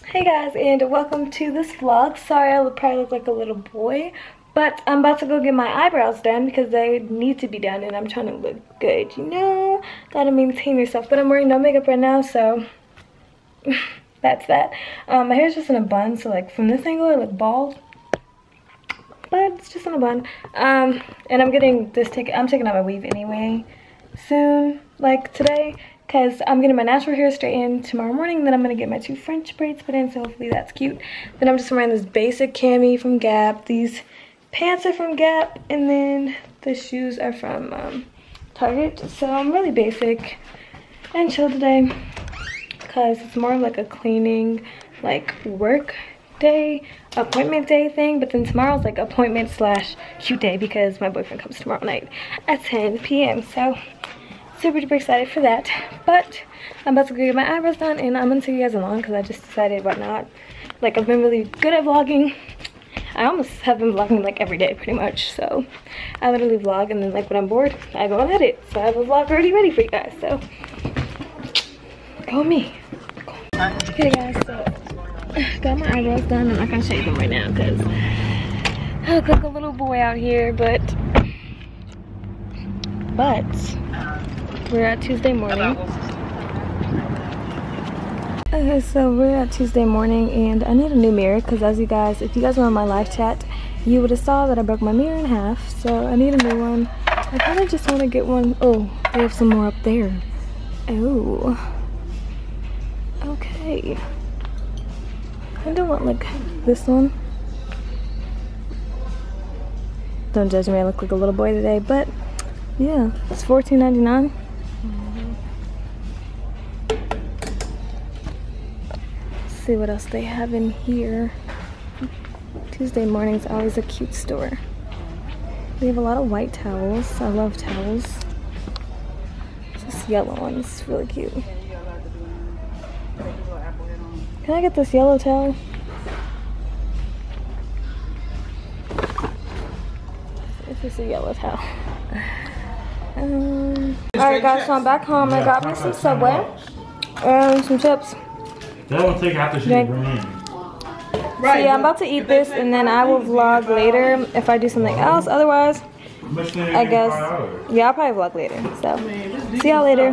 Hey guys, and welcome to this vlog. Sorry I probably look like a little boy, but I'm about to go get my eyebrows done because they need to be done and I'm trying to look good, you know? Gotta maintain yourself, but I'm wearing no makeup right now, so that's that. My hair's just in a bun, so like from this angle I look bald, but it's just in a bun. And I'm getting this I'm taking out my weave anyway soon, like today, because I'm getting my natural hair straightened tomorrow morning. Then I'm going to get my 2 French braids put in, so hopefully that's cute. Then I'm just wearing this basic cami from Gap. These pants are from Gap, and then the shoes are from Target. So I'm really basic and chill today because it's more like a cleaning, like work day, appointment day thing. But then tomorrow's like appointment / cute day because my boyfriend comes tomorrow night at 10 p.m. So super duper excited for that. But I'm about to go get my eyebrows done and I'm gonna take you guys along because I just decided why not. Like, I've been really good at vlogging. I almost have been vlogging like every day pretty much. So I literally vlog, and then like when I'm bored I go and edit. So I have a vlog already ready for you guys, so go me. Okay guys, so got my eyebrows done. I'm not gonna show you them right now because I look like a little boy out here, but we're at Tuesday morning. Okay, so we're at Tuesday morning and I need a new mirror because if you guys were on my live chat, you would have saw that I broke my mirror in half. So I need a new one. I kind of just want to get one. Oh, they have some more up there. Oh. Okay. I don't want like this one. Don't judge me, I look like a little boy today, but yeah, it's $14.99. See what else they have in here. Tuesday morning's always a cute store. They have a lot of white towels. I love towels. This yellow one is really cute. Can I get this yellow towel? It's just a yellow towel. Alright guys, so I'm back home. I got me some Subway and some chips. That will take after she bring in. So yeah, I'm about to eat this and then I will vlog later if I do something else. Otherwise, I guess, yeah, I'll probably vlog later. So, see y'all later.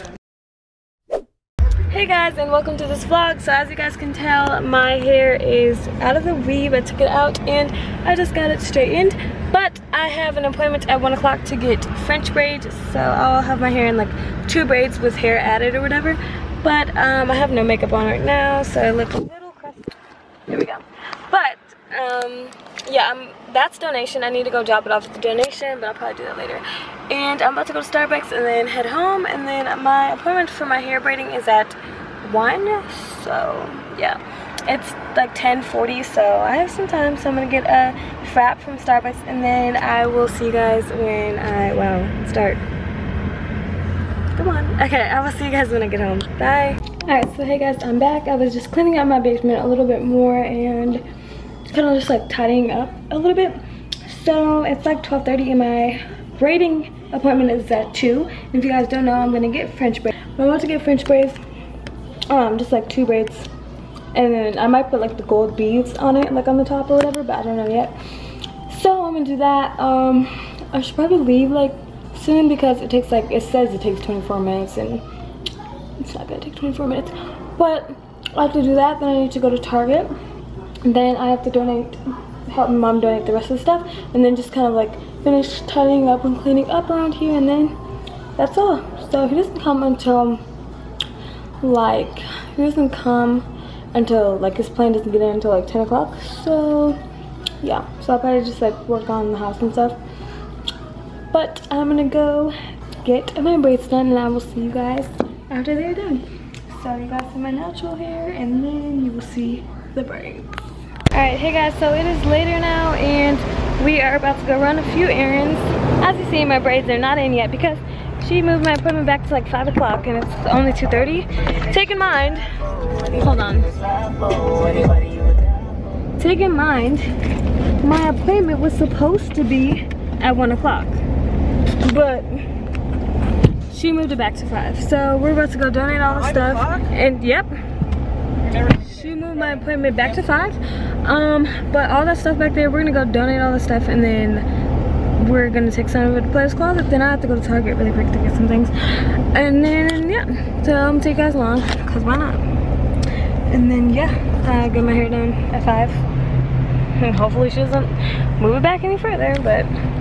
Hey guys, and welcome to this vlog. So as you guys can tell, my hair is out of the weave. I took it out and I just got it straightened. But I have an appointment at 1 o'clock to get French braids. So I'll have my hair in like 2 braids with hair added or whatever. But I have no makeup on right now, so I look a little crusty. There we go. But yeah, that's donation. I need to go drop it off at the donation, but I'll probably do that later. And I'm about to go to Starbucks and then head home. And then my appointment for my hair braiding is at 1. So yeah, it's like 10:40, so I have some time. So I'm gonna get a frap from Starbucks, and then I will see you guys when I start. Come on. Okay, I will see you guys when I get home. Bye. Alright, so hey guys, I'm back. I was just cleaning out my basement a little bit more and kind of just like tidying up a little bit. So it's like 12:30 and my braiding appointment is at 2. And if you guys don't know, I'm gonna get French braids. I'm about to get French braids, just like 2 braids. And then I might put like the gold beads on it, like on the top or whatever, but I don't know yet. So I'm gonna do that. I should probably leave like soon because it takes like, it says it takes 24 minutes and it's not gonna take 24 minutes. But I have to do that, then I need to go to Target. And then I have to help my mom donate the rest of the stuff. And then just kind of like finish tidying up and cleaning up around here, and then that's all. So he doesn't come until like, his plane doesn't get in until like 10 o'clock. So yeah, so I'll probably just like work on the house and stuff. But I'm gonna go get my braids done and I will see you guys after they're done. So you guys see my natural hair and then you will see the braids. Alright, hey guys, so it is later now and we are about to go run a few errands. As you see, my braids are not in yet because she moved my appointment back to like 5 o'clock and it's only 2:30. Take in mind, hold on. Take in mind, my appointment was supposed to be at 1 o'clock. But she moved it back to 5. So we're about to go donate all the stuff. And yep. to move my appointment back to 5. But all that stuff back there, we're gonna go donate all the stuff, and then we're gonna take some of it to Players Closet. Then I have to go to Target really quick to get some things, and then yeah, so I'm gonna take you guys along because why not? And then yeah, I'll get my hair done at 5, and hopefully she doesn't move it back any further. But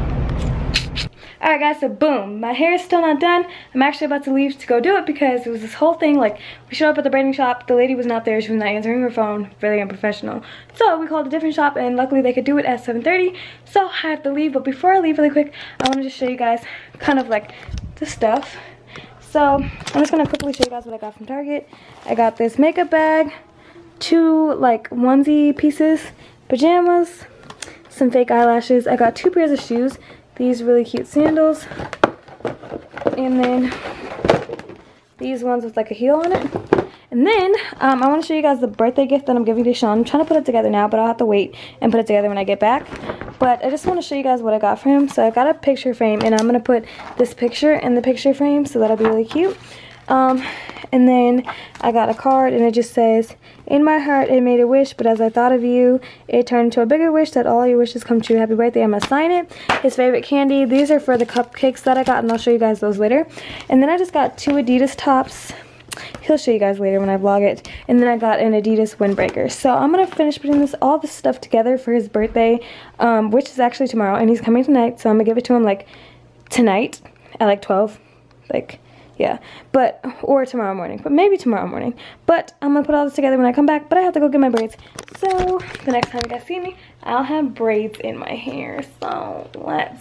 alright guys, so boom, my hair is still not done. I'm actually about to leave to go do it because it was this whole thing, like, we showed up at the braiding shop, the lady was not there, she was not answering her phone, really unprofessional. So we called a different shop, and luckily they could do it at 7:30, so I have to leave. But before I leave really quick, I want to just show you guys kind of like the stuff. So I'm just going to quickly show you guys what I got from Target. I got this makeup bag, 2 like onesie pieces, pajamas, some fake eyelashes. I got 2 pairs of shoes, these really cute sandals, and then these ones with like a heel on it. And then I want to show you guys the birthday gift that I'm giving to Sean. I'm trying to put it together now, but I'll have to wait and put it together when I get back. But I just want to show you guys what I got for him. So I got a picture frame, and I'm going to put this picture in the picture frame, so that'll be really cute. And then I got a card, and it just says, "In my heart I made a wish, but as I thought of you, it turned into a bigger wish that all your wishes come true. Happy birthday." I'm gonna sign it. His favorite candy. These are for the cupcakes that I got, and I'll show you guys those later. And then I just got 2 Adidas tops. He'll show you guys later when I vlog it. And then I got an Adidas windbreaker. So I'm gonna finish putting all this stuff together for his birthday, which is actually tomorrow, and he's coming tonight. So I'm gonna give it to him like tonight at like 12, like. Yeah, or tomorrow morning, but maybe tomorrow morning. But I'm gonna put all this together when I come back, but I have to go get my braids. So the next time you guys see me, I'll have braids in my hair. So let's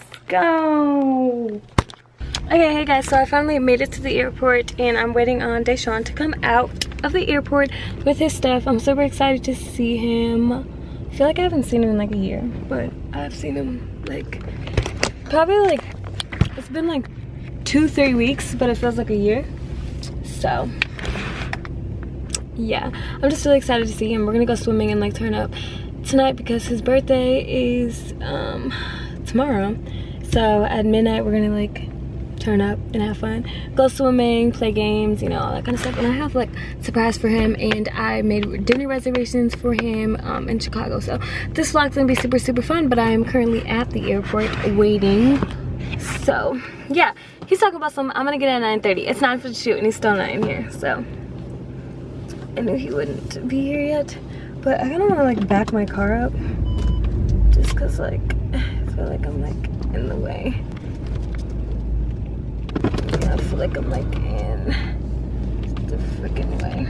go. Okay, hey guys, so I finally made it to the airport, and I'm waiting on Deshaun to come out of the airport with his stuff. I'm super excited to see him. I feel like I haven't seen him in like a year, but I've seen him like, probably like, it's been like 2-3 weeks, but it feels like a year. So yeah, I'm just really excited to see him. We're gonna go swimming and like turn up tonight because his birthday is tomorrow. So at midnight we're gonna like turn up and have fun, go swimming, play games, you know, all that kind of stuff. And I have like a surprise for him, and I made dinner reservations for him in Chicago. So this vlog's gonna be super fun, but I am currently at the airport waiting. So yeah, he's talking about some, I'm gonna get at 9:30. It's 9 for the shoot, and he's still not in here. So I knew he wouldn't be here yet, but I kind of want to like back my car up, just cause like I feel like I'm like in the way. Yeah, I feel like I'm like in the freaking way.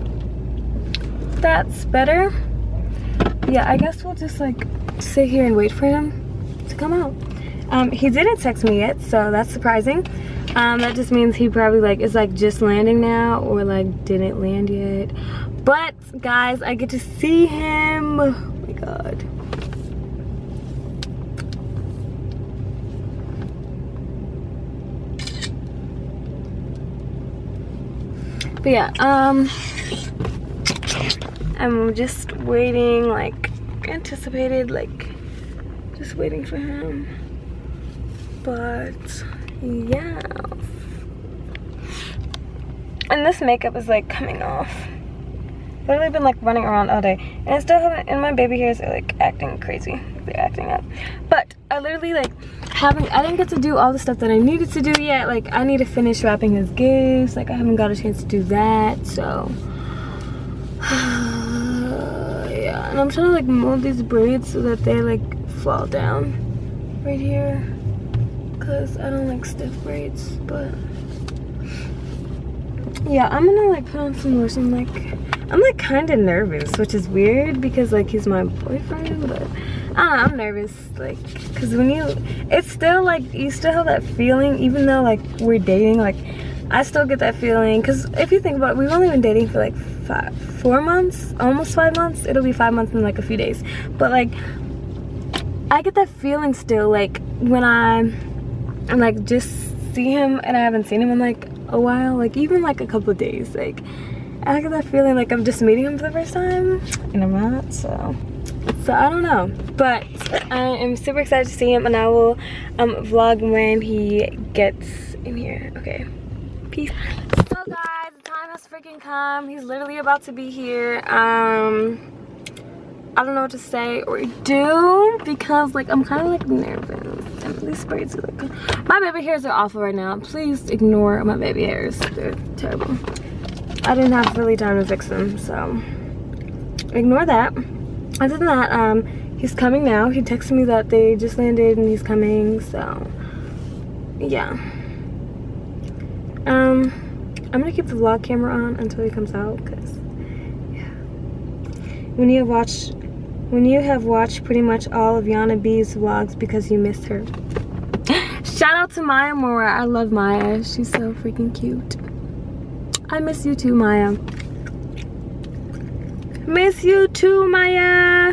That's better. Yeah, I guess we'll just like sit here and wait for him to come out. He didn't text me yet, so that's surprising. That just means he probably like is like just landing now, or like didn't land yet. But guys, I get to see him. Oh my god. But yeah, I'm just waiting, like anticipated, like just waiting for him. But yeah, and this makeup is like coming off. Literally been like running around all day, and I still haven't, and my baby hairs are like acting crazy. They're acting up. But I literally like I didn't get to do all the stuff that I needed to do yet. Like I need to finish wrapping his gifts. Like I haven't got a chance to do that. So yeah, and I'm trying to like mold these braids so that they like fall down right here, because I don't like stiff braids. But yeah, I'm gonna like put on some lotion. Like I'm like kind of nervous, which is weird because like he's my boyfriend, but I don't know, I'm nervous, like, because when it's still like, you still have that feeling, even though like we're dating, like I still get that feeling, because if you think about it, we've only been dating for like 4 months, almost 5 months. It'll be 5 months in like a few days, but like I get that feeling still, like when I'm like just see him and I haven't seen him in like a while, like even like a couple of days, like I get that feeling like I'm just meeting him for the first time, and I'm not. So I don't know, but I am super excited to see him, and I will vlog when he gets in here. Okay, peace. So guys, the time time has freaking come. He's literally about to be here. I don't know what to say or do because like I'm kind of like nervous and these braids are like, my baby hairs are awful right now. Please ignore my baby hairs, they're terrible. I didn't have really time to fix them, so ignore that. Other than that, he's coming now. He texted me that they just landed and he's coming, so yeah. I'm gonna keep the vlog camera on until he comes out because yeah. When you have watched pretty much all of Yana B's vlogs because you missed her. Shout out to Maya Mora. I love Maya. She's so freaking cute. I miss you too, Maya. Miss you too, Maya.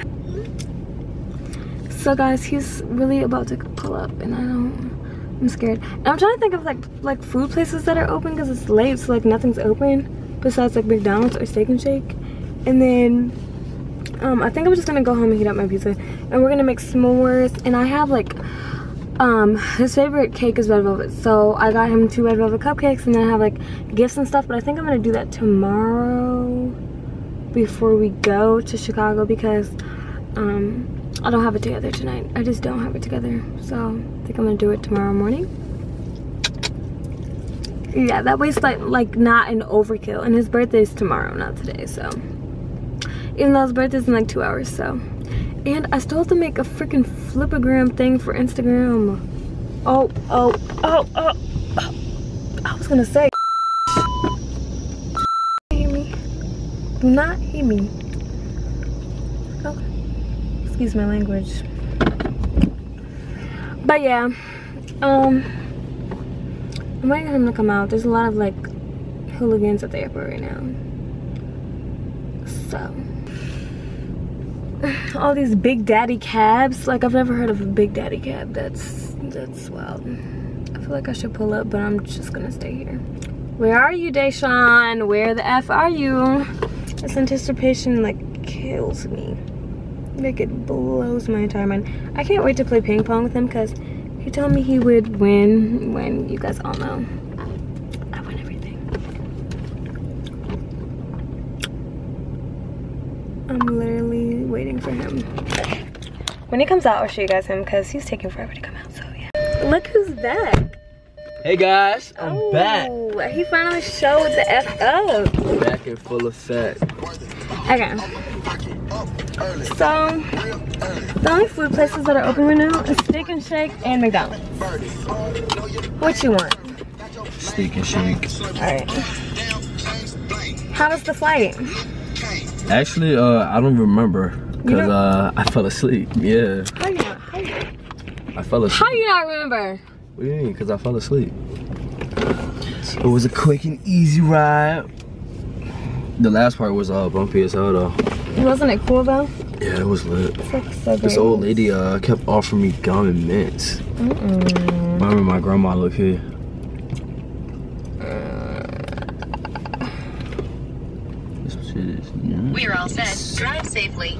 So guys, he's really about to pull up and I'm scared. And I'm trying to think of like food places that are open because it's late, so like nothing's open besides like McDonald's or Steak and Shake. And then I think I'm just gonna go home and heat up my pizza and we're gonna make s'mores. And I have like his favorite cake is red velvet, so I got him 2 red velvet cupcakes and then I have like gifts and stuff, but I think I'm gonna do that tomorrow before we go to Chicago because I don't have it together tonight. I just don't have it together, so I think I'm gonna do it tomorrow morning. Yeah, that way it's like not an overkill. And his birthday is tomorrow, not today, so even though his birthday's in like 2 hours, so. And I still have to make a freaking flipagram thing for Instagram. Oh, I was gonna say. Hear me? Do not hear me. Oh, excuse my language. But yeah, I'm waiting for him to come out. There's a lot of like hooligans at the airport right now. So. All these Big Daddy cabs, like I've never heard of a Big Daddy cab. That's wild. I feel like I should pull up, but I'm just gonna stay here. Where are you, Deshawn? Where the F are you? This anticipation like kills me. Like it blows my entire mind. I can't wait to play ping pong with him because he told me he would win when you guys all know I win everything. I'm literally waiting for him. When he comes out, I'll show you guys him because he's taking forever to come out, so yeah. Look who's back. Hey guys, I'm back. He finally showed the F up. Back in full effect. Okay. So, the only food places that are open right now is Steak and Shake and McDonald's. What you want? Steak and Shake. Alright. How was the flight? Actually, I don't remember because I fell asleep. Yeah. How you not? I fell asleep. How you not remember? What do you mean? Because I fell asleep. It was a quick and easy ride. The last part was bumpy as hell though. Wasn't it cool though? Yeah, it was lit. It's like so great. This old lady kept offering me gum and mints. Remember my grandma look here. This shit is nice. We're all set. Drive safely.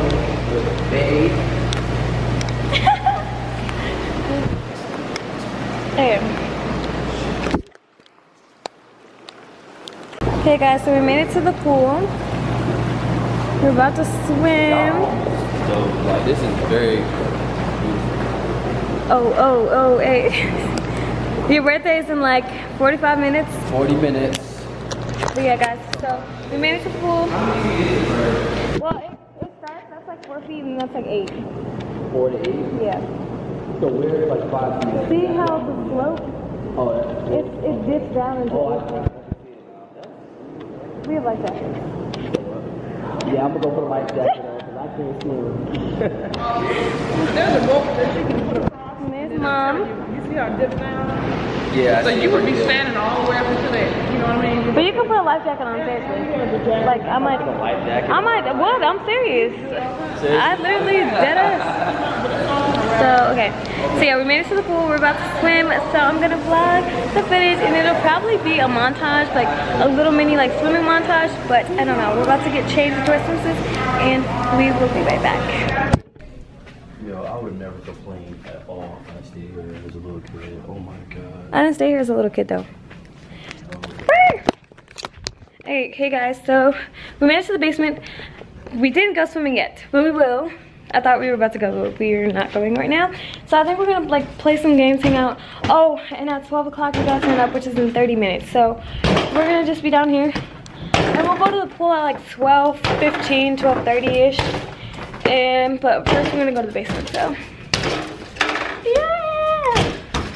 Okay guys, so we made it to the pool. We're about to swim. So like this is very Oh, hey. Your birthday is in like 45 minutes. 40 minutes. But yeah guys, so we made it to the pool. Well, it starts, that's like 4 feet and that's like 8. 4 to 8? Yeah. So we're like 5 feet. See how the slope, Oh, it dips down into it. We have life jackets. yeah, I'm gonna go put a life jacket on because I can't swim. There's a rope that you can put across. There's Mom. You see how it dips down? Yeah. So you would be standing all the way up into there. You know what I mean? But you can put a life jacket on seriously. Like I might, what? I'm serious. I literally did it. So, okay. So yeah, we made it to the pool. We're about to swim. So I'm gonna vlog the footage and it'll probably be a montage, like a little mini like swimming montage, but I don't know. We're about to get changed into our swimsuits and we will be right back. Yo, I would never complain at all if I stayed here as a little kid. Oh my god. I didn't stay here as a little kid though. Hey guys, so we made it to the basement. We didn't go swimming yet, but we will. I thought we were about to go, but we're not going right now. So I think we're gonna like play some games, hang out. Oh, and at 12 o'clock we gotta stand up, which is in 30 minutes. So we're gonna just be down here. And we'll go to the pool at like 12:15, 12:30-ish. But first we're gonna go to the basement, so. Yeah!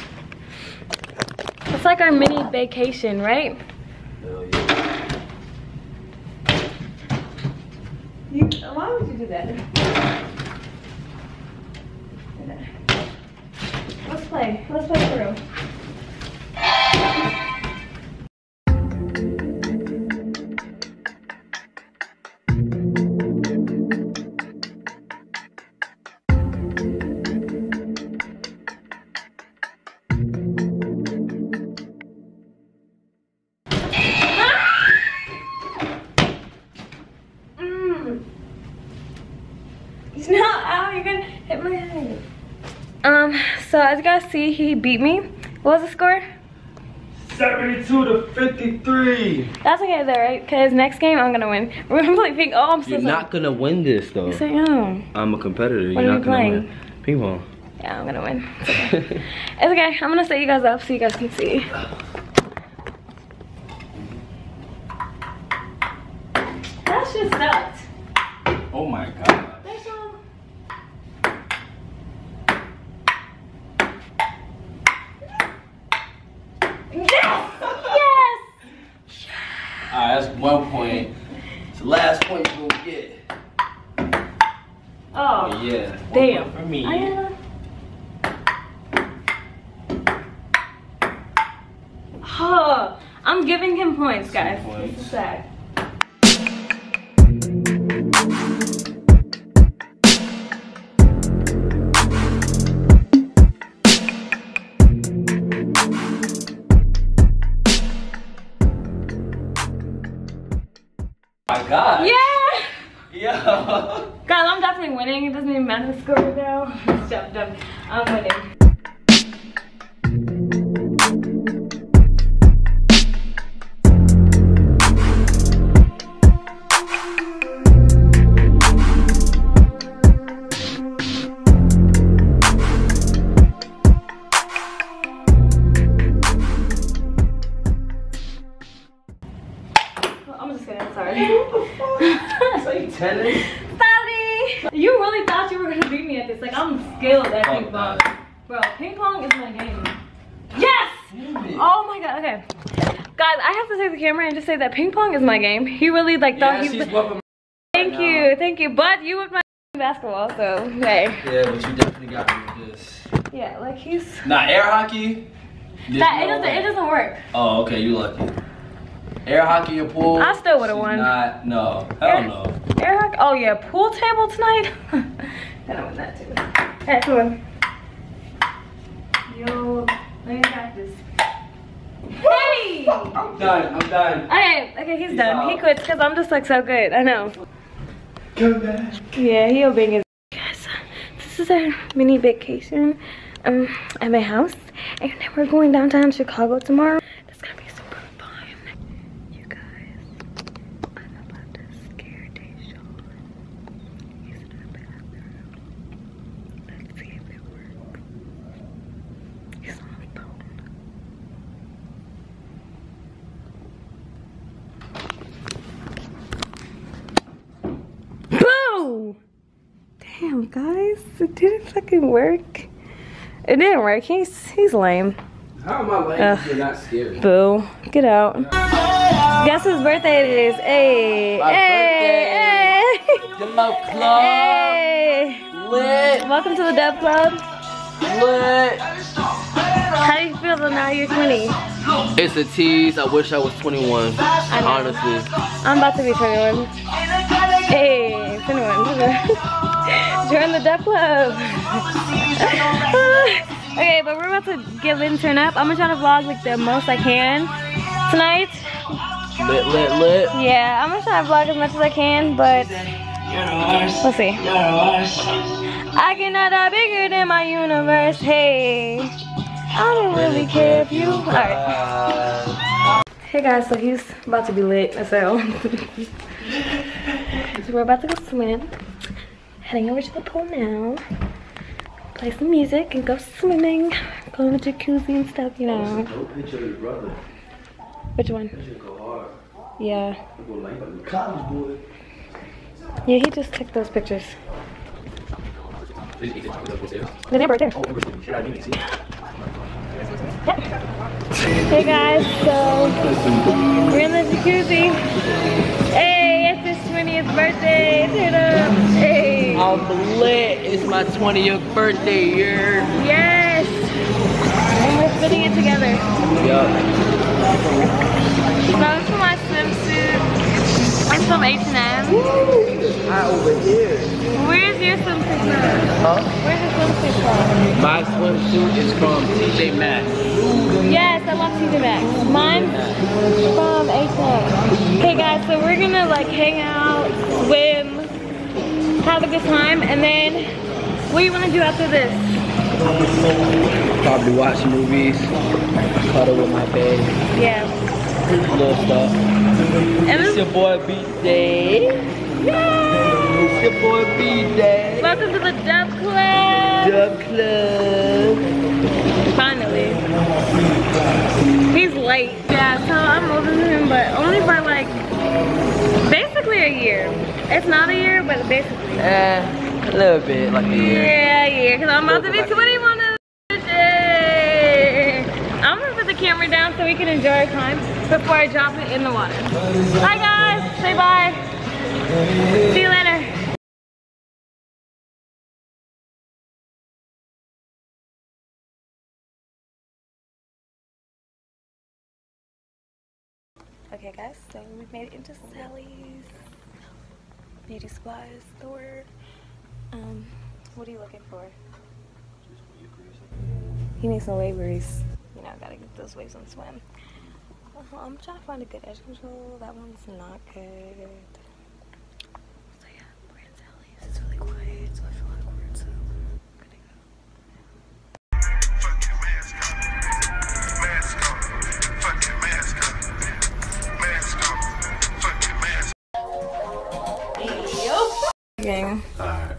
It's like our mini vacation, right? Hell yeah. Why would you do that? Let's play for real. He's not out, you're gonna hit my head. So as you guys see, he beat me. What was the score? 72 to 53. That's okay though, right? Because next game I'm gonna win. We're gonna play ping. Oh, I'm so You're sorry. not gonna win this though. Yes, I am. I'm a competitor. What You're are not you gonna playing? win. Ping pong. Yeah, I'm gonna win. It's okay. It's okay. I'm gonna set you guys up so you guys can see. That shit sucked. Oh my god. There's some. Yes! Yes! Alright, that's 1 point. It's the last point you're gonna get. Oh, Yeah. damn. For me. Oh, I'm giving him points, guys. Points. This is sad. My god. Yeah! Yo. Guys, I'm definitely winning. It doesn't even matter the score now. Shut up. I'm winning. I'm just kidding, I'm sorry. Like tennis? Sorry! You really thought you were gonna beat me at this. Like, I'm skilled at Oh, ping pong. God. Bro, ping pong is my game. Yes! Damn it. Oh my god, okay. Guys, I have to take the camera and just say that ping pong is my game. He really like thought Yeah, he she's whooping Thank right you, thank you. But you whipped my basketball, so hey. Yeah, but you definitely got me with this. Yeah, like he's Nah, air hockey. there's that no way. it doesn't work. Oh, okay, you lucky. Air hockey or pool? I still would've she's won. Not, no, hell no. Air hockey. Oh yeah, pool table tonight. Then I win that too. Hey, come on. Yo, let me practice. Hey! I'm done. I'm done. Okay, he's done. He quits because I'm just like so good. I know. Come back. Yeah, he'll bang his. Guys, this is our mini vacation at my house, and then we're going downtown Chicago tomorrow. That's gonna be super fun. You guys, I'm about to scare Deshaun. He's in the bathroom. Let's see if it works. He's on the phone. Boo! Damn, guys, it didn't fucking work. It didn't work. He's lame. How am I lame if you're not scary? Boo, get out. Guess whose birthday it is? Hey, My hey, birthday. The Mo Club. hey. Lit. Welcome to the Dub Club. Lit. How do you feel that now you're 20? It's a tease. I wish I was 21. I know. Honestly. I'm about to be 21. Hey, 21. Join the Dub Club. Okay, but we're about to get lit and turn up. I'm gonna try to vlog like the most I can tonight. Lit, lit, lit. Yeah, I'm gonna try to vlog as much as I can, but we'll see. I cannot die bigger than my universe. Hey, I don't really care if you. Alright. Hey guys, so he's about to be lit as hell. So we're about to go swim. Heading over to the pool now. Play some music and go swimming. Go in the jacuzzi and stuff, you know. No picture of your brother. Which one? That should go hard. Yeah. Go like a college boy. Yeah, he just took those pictures. Did you eat it? The neighbor right there. Oh, sure, I didn't see it. Hey guys, so we're in the jacuzzi. Hey, it's his 20th birthday. Turn up. Hey. I'm lit. It's my 20th birthday year. Yes. And we're fitting it together. Yup. So this is my swimsuit. It's from H&M. Over here. Where's your swimsuit from? Huh? Where's your swimsuit from? My swimsuit is from TJ Maxx. Yes, I love TJ Maxx. Mine's from H&M. Okay guys, so we're gonna like hang out, swim, have a good time, and then what do you wanna do after this? Probably watch movies, cuddle with my babe, Yeah. little stuff. And It's this, your boy B-Day. It's your boy B-Day. welcome to the Dub Club. Dub Club. Finally. He's late. Yeah, so I'm older than him, but only by like, basically a year. It's not a year, but basically. A little bit, like a year. Yeah, because I'm about to be 21 in the day. I'm gonna put the camera down so we can enjoy our time before I drop it in the water. Bye guys, say bye. See you later. Okay guys, so we've made it into Sally's beauty supplies store. What are you looking for? He needs some wave grease. You know, gotta get those waves on swim. I'm trying to find a good edge control. That one's not good. So yeah, we're in Sally's. It's really quiet, so I feel awkward, so I'm gonna go. Game. Alright.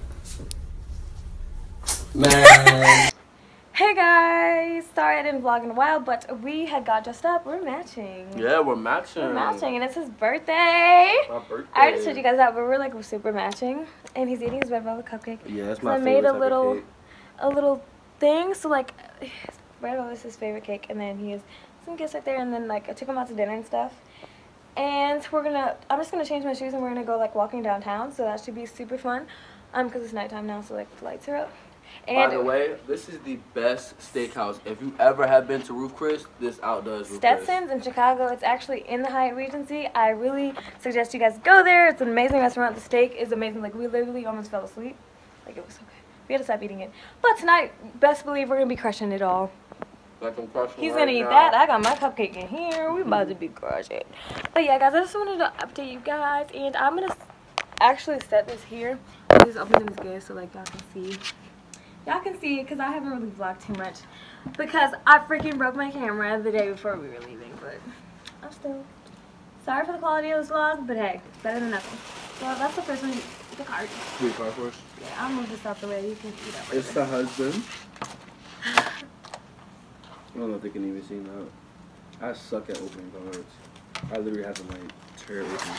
Man. Hey guys! Sorry I didn't vlog in a while, but we had got dressed up. We're matching. Yeah, we're matching. We're matching, and it's his birthday. My birthday. I already showed you guys that, but we're like super matching. And he's eating his red velvet cupcake. Yeah, that's So my I favorite made a type little, of cake. a little thing. So like, red velvet is his favorite cake, and then he has some gifts right there. And then like I took him out to dinner and stuff. And I'm just gonna change my shoes, and we're gonna go like walking downtown. So that should be super fun. Because it's nighttime now, so like the lights are up. And By the way, this is the best steakhouse. If you ever have been to Roof Chris, this outdoes Roof Chris. Stetson's in Chicago. It's actually in the Hyatt Regency. I really suggest you guys go there. It's an amazing restaurant. The steak is amazing. Like, we literally almost fell asleep. Like, it was so good. We had to stop eating it. But tonight, best believe we're going to be crushing it all. Like I'm crushing He's right going to eat now. that. I got my cupcake in here. We about to be crushing. But yeah, guys, I just wanted to update you guys. And I'm going to actually set this here. This opening is good, so like y'all can see. Y'all can see it because I haven't really vlogged too much because I freaking broke my camera the day before we were leaving, but I'm still sorry for the quality of this vlog, but hey, it's better than nothing. So that's the first one, the card. Sweet card for us. Yeah, I'll move this out the way. You can see that. It's the husband. I don't know if they can even see that. I suck at opening cards. I literally have to like tear it open.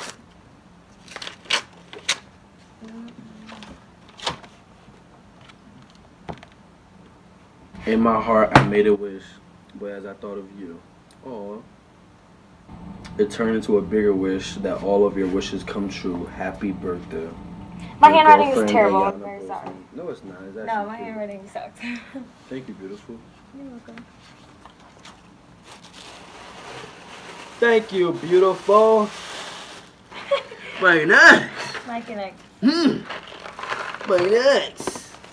In my heart, I made a wish, but as I thought of you, oh, it turned into a bigger wish that all of your wishes come true. Happy birthday. My Your handwriting is girlfriend, terrible. Ayana I'm very Bozeman. sorry. No, it's not. It's actually No, my cute. handwriting sucks. Thank you, beautiful. You're welcome. Thank you, beautiful. Very nice. My connect. Very nice.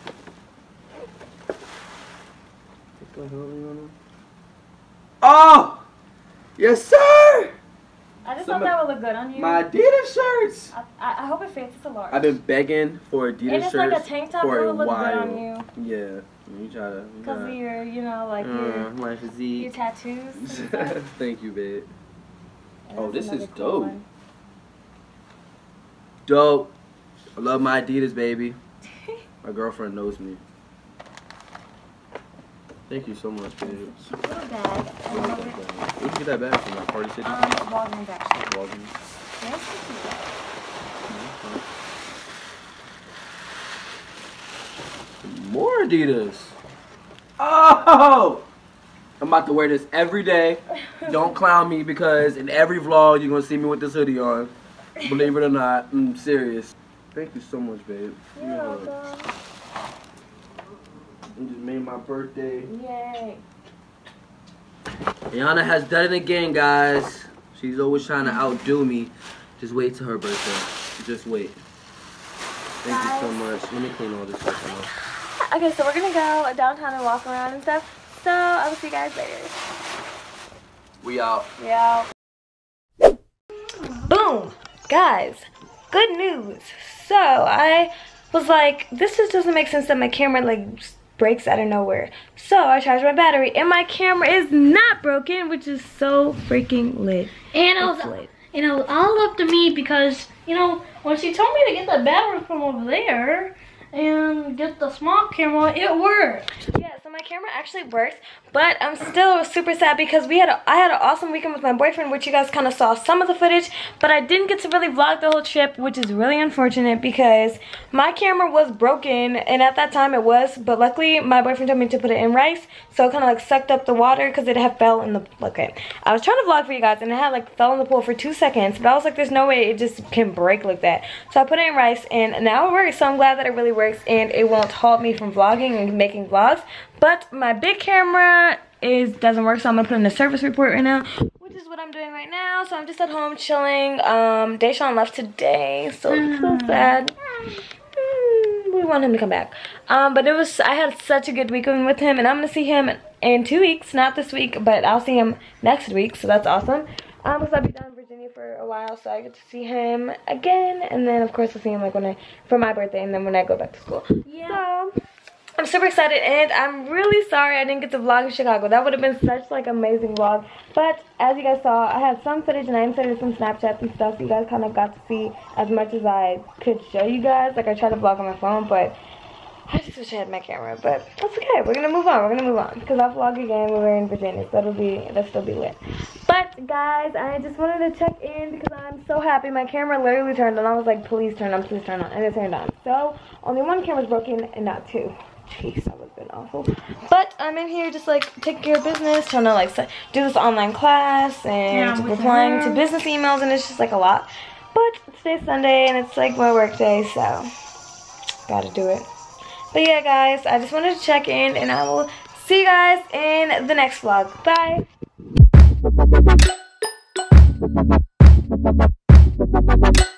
Oh! Yes, sir! I just thought that would look good on you. My Adidas shirts! I hope it fits. It's a large. I've been begging for Adidas And it's shirts like a tank top. for It a would look while. good on you. Yeah. You try to. Because of your, you know, like your my physique. tattoos. and stuff. Thank you, babe. And Oh, that's this is another cool dope. one. Dope. I love my Adidas, baby. My girlfriend knows me. Thank you so much, babe. Little bag. I love it. Where'd you get that bag from? Like Party City? Walgreens actually. Walgreens. Yes, More Adidas. Oh! I'm about to wear this every day. Don't clown me because in every vlog you're gonna see me with this hoodie on. Believe it or not, I'm serious. Thank you so much, babe. You're welcome. You just made my birthday. Yay. Ayana has done it again, guys. She's always trying to outdo me. Just wait till her birthday. Just wait. Thank you so much. Let me clean all this stuff out. Okay, so we're gonna go downtown and walk around and stuff. So I will see you guys later. We out. Yeah. Boom, guys. Good news. So I was like, this just doesn't make sense that my camera like breaks out of nowhere. So I charged my battery, and my camera is not broken, which is so freaking lit. And it was all up to me because, you know, when she told me to get the battery from over there and get the small camera, it worked. Yeah, so my camera actually works, but I'm still super sad because I had an awesome weekend with my boyfriend, which you guys kind of saw some of the footage, but I didn't get to really vlog the whole trip, which is really unfortunate because my camera was broken, and at that time it was, but luckily my boyfriend told me to put it in rice, so it kind of like sucked up the water because it had fell in the, okay, I was trying to vlog for you guys, and it had like fell in the pool for 2 seconds, but I was like, there's no way it just can break like that, so I put it in rice, and now it works, so I'm glad that it really works, and it won't halt me from vlogging and making vlogs. But my big camera doesn't work, so I'm gonna put in a service report right now, which is what I'm doing right now. So I'm just at home chilling. Deshaun left today, so it's so sad. We want him to come back. But I had such a good weekend with him, and I'm gonna see him in 2 weeks, not this week, but I'll see him next week, so that's awesome. Because I'll be down in Virginia for a while, so I get to see him again, and then of course I'll see him like for my birthday, and then when I go back to school. Yeah. So I'm super excited, and I'm really sorry I didn't get to vlog in Chicago. That would have been such like amazing vlog. But as you guys saw, I had some footage and I inserted some Snapchats and stuff, so you guys kind of got to see as much as I could show you guys. Like I tried to vlog on my phone, but I just wish I had my camera. But that's okay. We're gonna move on. We're gonna move on because I'll vlog again when we're in Virginia, so that'll still be lit. But guys, I just wanted to check in because I'm so happy. My camera literally turned on. I was like, please turn on, and it turned on. So only one camera's broken and not two. Jeez, that would have been awful. But I'm in here just like taking care of business, trying to like do this online class and replying to business emails, and it's just like a lot. But today's Sunday and it's like my work day, so gotta do it. But yeah, guys, I just wanted to check in, and I will see you guys in the next vlog. Bye.